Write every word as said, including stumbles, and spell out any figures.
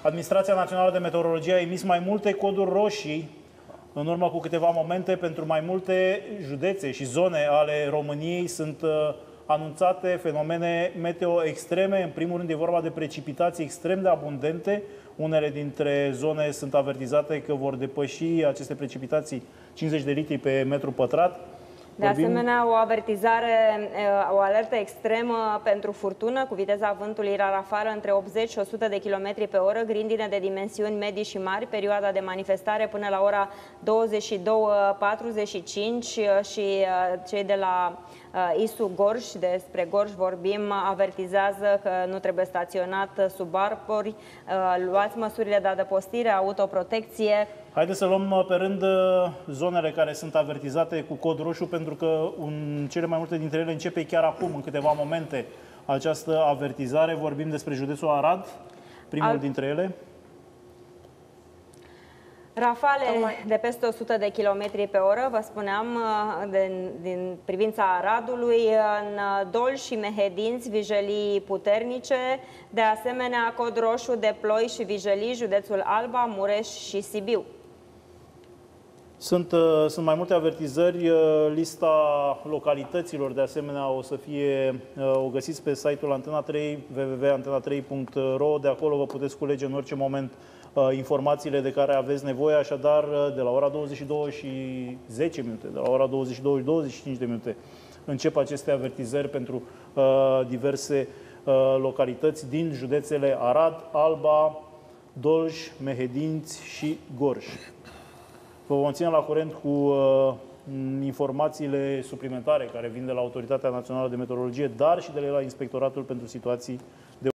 Administrația Națională de Meteorologie a emis mai multe coduri roșii în urmă cu câteva momente pentru mai multe județe și zone ale României. Sunt uh, anunțate fenomene meteo extreme. În primul rând e vorba de precipitații extrem de abundente. Unele dintre zone sunt avertizate că vor depăși aceste precipitații cincizeci de litri pe metru pătrat. De Vorbim... asemenea, o avertizare, o alertă extremă pentru furtună cu viteza vântului rar afară între optzeci și o sută de kilometri pe oră, grindine de dimensiuni medii și mari, perioada de manifestare până la ora douăzeci și două patruzeci și cinci și cei de la I S U Gorj, despre Gorj vorbim, avertizează că nu trebuie staționat sub arbori, luați măsurile de adăpostire, autoprotecție. Haideți să luăm pe rând zonele care sunt avertizate cu cod roșu, pentru că în cele mai multe dintre ele începe chiar acum, în câteva momente, această avertizare. Vorbim despre județul Arad, primul Al... dintre ele. Rafale de peste o sută de kilometri pe oră, vă spuneam, de, din privința Aradului, în Dolj și Mehedinți, vijelii puternice, de asemenea cod roșu de ploi și vijelii, județul Alba, Mureș și Sibiu. Sunt, sunt mai multe avertizări, lista localităților de asemenea o să fie, o găsiți pe site-ul Antena trei, w w w punct antena trei punct r o, de acolo vă puteți culege în orice moment informațiile de care aveți nevoie, așadar de la ora douăzeci și două și zece minute, de la ora douăzeci și două și douăzeci și cinci de minute încep aceste avertizări pentru uh, diverse uh, localități din județele Arad, Alba, Dolj, Mehedinți și Gorj. Vă vom ține la curent cu uh, informațiile suplimentare care vin de la Autoritatea Națională de Meteorologie, dar și de la Inspectoratul pentru Situații